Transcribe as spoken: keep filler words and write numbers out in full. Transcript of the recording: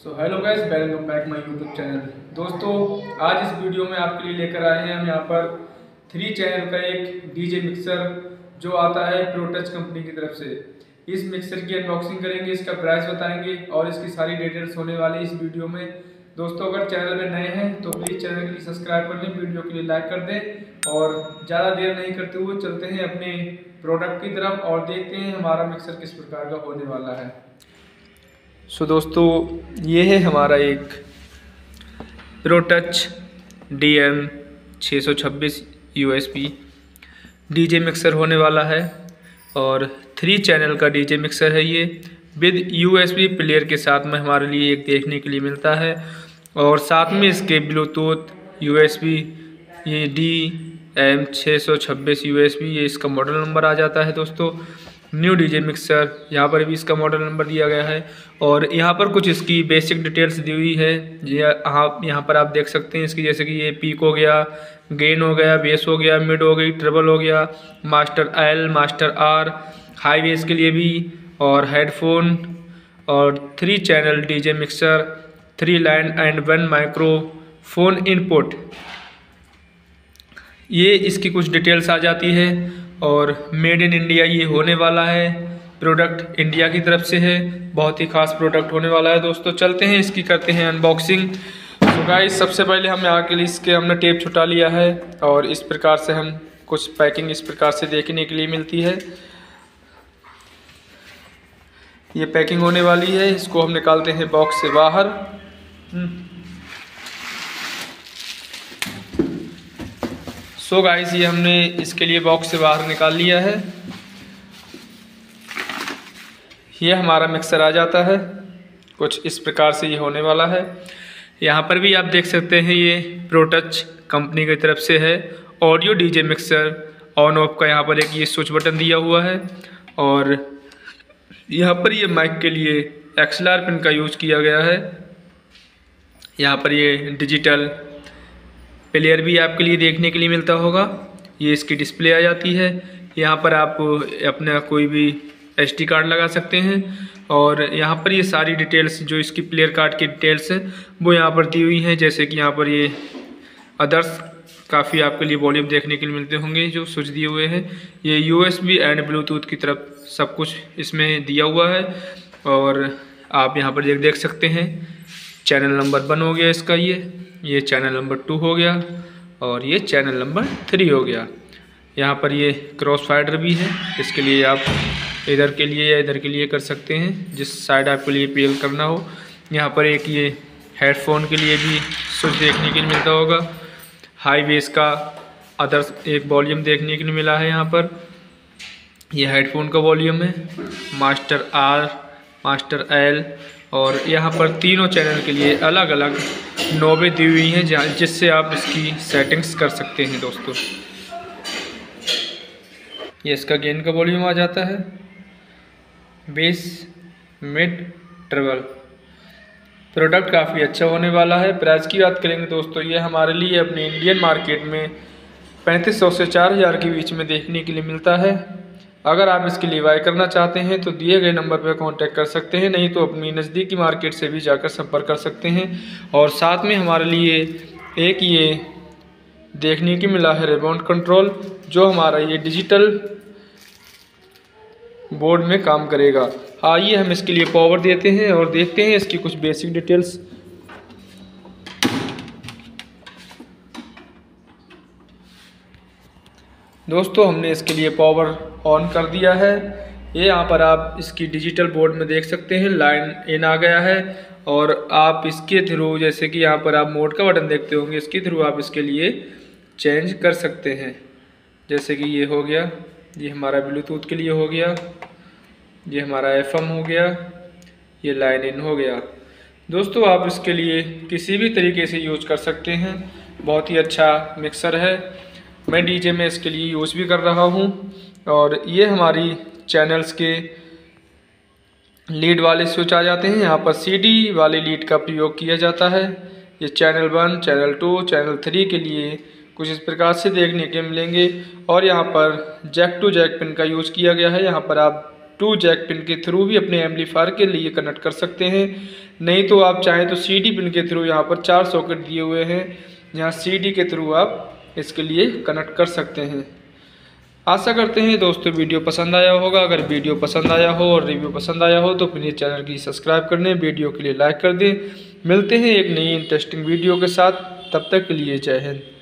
So hello guys, welcome back my YouTube channel. दोस्तों, आज इस वीडियो में आपके लिए लेकर आए हैं हम यहाँ पर थ्री चैनल का एक डीजे मिक्सर जो आता है प्रोटच कंपनी की तरफ से। इस मिक्सर की अनबॉक्सिंग करेंगे, इसका प्राइस बताएंगे और इसकी सारी डिटेल्स होने वाली इस वीडियो में। दोस्तों, अगर चैनल में नए हैं तो प्लीज़ चैनल के लिए सब्सक्राइब कर लें, वीडियो के लिए लाइक कर दें और ज़्यादा देर नहीं करते हुए चलते हैं अपने प्रोडक्ट की तरफ और देखते हैं हमारा मिक्सर किस प्रकार का होने वाला है। सो so, दोस्तों, ये है हमारा एक प्रोटच डी एम छः सौ छब्बीस U S B DJ mixer होने वाला है और थ्री चैनल का डीजे मिक्सर है। ये with U S B player के साथ में हमारे लिए एक देखने के लिए मिलता है और साथ में इसके ब्लूटूथ यू एस बी ये डी एम छः सौ छब्बीस यू एस बी ये इसका मॉडल नंबर आ जाता है। दोस्तों, न्यू डीजे मिक्सर यहाँ पर भी इसका मॉडल नंबर दिया गया है और यहाँ पर कुछ इसकी बेसिक डिटेल्स दी हुई है। यहाँ यहाँ पर आप देख सकते हैं इसकी, जैसे कि ये पीक हो गया, गेन हो गया, बेस हो गया, मिड हो गई, ट्रिबल हो गया, master L, master R, high bass के लिए भी और हेडफोन और three channel DJ mixer, three line and one microphone input, ये इसकी कुछ डिटेल्स आ जाती है। और मेड इन इंडिया ये होने वाला है, प्रोडक्ट इंडिया की तरफ से है, बहुत ही खास प्रोडक्ट होने वाला है। दोस्तों, चलते हैं इसकी करते हैं अनबॉक्सिंग। तो गाइस, सबसे पहले हम यहाँ के लिए इसके हमने टेप छुटा लिया है और इस प्रकार से हम कुछ पैकिंग इस प्रकार से देखने के लिए मिलती है। ये पैकिंग होने वाली है, इसको हम निकालते हैं बॉक्स से बाहर। सो so गाइस, ये हमने इसके लिए बॉक्स से बाहर निकाल लिया है। ये हमारा मिक्सर आ जाता है, कुछ इस प्रकार से ये होने वाला है। यहाँ पर भी आप देख सकते हैं ये प्रोटच कंपनी की तरफ से है। Audio DJ mixer on off का यहाँ पर एक ये स्विच बटन दिया हुआ है और यहाँ पर ये माइक के लिए एक्स एल आर पिन का यूज किया गया है। यहाँ पर ये डिजिटल प्लेयर भी आपके लिए देखने के लिए मिलता होगा। ये इसकी डिस्प्ले आ जाती है। यहाँ पर आप अपना कोई भी एस डी कार्ड लगा सकते हैं और यहाँ पर ये सारी डिटेल्स जो इसकी प्लेयर कार्ड की डिटेल्स हैं वो यहाँ पर दी हुई हैं। जैसे कि यहाँ पर ये अदर्स काफ़ी आपके लिए वॉल्यूम देखने के लिए मिलते होंगे जो स्विच दिए हुए हैं। ये U S B and Bluetooth की तरफ सब कुछ इसमें दिया हुआ है और आप यहाँ पर देख सकते हैं चैनल नंबर वन हो गया इसका, ये ये चैनल नंबर टू हो गया और ये चैनल नंबर थ्री हो गया। यहाँ पर ये क्रॉस फाइडर भी है, इसके लिए आप इधर के लिए या इधर के लिए कर सकते हैं जिस साइड आपके लिए पेल करना हो। यहाँ पर एक ये हेडफोन के लिए भी स्विच देखने के लिए मिलता होगा। हाई बेस का अदर एक वॉल्यूम देखने के लिए मिला है। यहाँ पर ये हेडफोन का वॉल्यूम है, मास्टर आर, मास्टर एल और यहाँ पर तीनों चैनल के लिए अलग अलग नोबें दी हुई हैं जहाँ जिससे आप इसकी सेटिंग्स कर सकते हैं। दोस्तों, ये इसका गेन का वॉल्यूम आ जाता है, बेस, मिड, ट्रिबल। प्रोडक्ट काफ़ी अच्छा होने वाला है। प्राइस की बात करेंगे दोस्तों, ये हमारे लिए अपने इंडियन मार्केट में पैंतीस सौ से चार हज़ार के बीच में देखने के लिए मिलता है। अगर आप इसके लिए बाय करना चाहते हैं तो दिए गए नंबर पर कांटेक्ट कर सकते हैं, नहीं तो अपनी नज़दीकी मार्केट से भी जाकर संपर्क कर सकते हैं। और साथ में हमारे लिए एक ये देखने की मिला है रिमोट कंट्रोल जो हमारा ये डिजिटल बोर्ड में काम करेगा। आइए हम इसके लिए पावर देते हैं और देखते हैं इसकी कुछ बेसिक डिटेल्स। दोस्तों, हमने इसके लिए पावर ऑन कर दिया है। ये यहाँ पर आप इसकी डिजिटल बोर्ड में देख सकते हैं लाइन इन आ गया है और आप इसके थ्रू, जैसे कि यहाँ पर आप मोड का बटन देखते होंगे, इसके थ्रू आप इसके लिए चेंज कर सकते हैं। जैसे कि ये हो गया, ये हमारा ब्लूटूथ के लिए हो गया, ये हमारा एफ एम हो गया, ये लाइन इन हो गया। दोस्तों, आप इसके लिए किसी भी तरीके से यूज कर सकते हैं, बहुत ही अच्छा मिक्सर है। मैं डीजे में इसके लिए यूज़ भी कर रहा हूँ और ये हमारी चैनल्स के लीड वाले स्विच आ जाते हैं। यहाँ पर सीडी वाले लीड का प्रयोग किया जाता है। ये channel one, channel two, channel three के लिए कुछ इस प्रकार से देखने के मिलेंगे और यहाँ पर जैक टू जैक पिन का यूज़ किया गया है। यहाँ पर आप टू जैक पिन के थ्रू भी अपने एम्पलीफायर के लिए कनेक्ट कर सकते हैं। नहीं तो आप चाहें तो सी डी पिन के थ्रू यहाँ पर चार सॉकेट दिए हुए हैं, यहाँ सी डी के थ्रू आप इसके लिए कनेक्ट कर सकते हैं। आशा करते हैं दोस्तों वीडियो पसंद आया होगा। अगर वीडियो पसंद आया हो और रिव्यू पसंद आया हो तो प्लीज़ चैनल की सब्सक्राइब कर दें, वीडियो के लिए लाइक कर दें। मिलते हैं एक नई इंटरेस्टिंग वीडियो के साथ, तब तक के लिए जय हिंद।